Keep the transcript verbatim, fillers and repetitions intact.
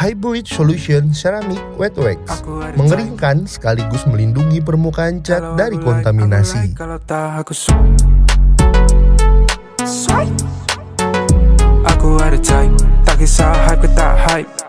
Hybrid Solution Ceramic Wet Wax mengeringkan sekaligus melindungi permukaan cat dari kontaminasi. Aku ada type, tak kisah hype ke tak hype.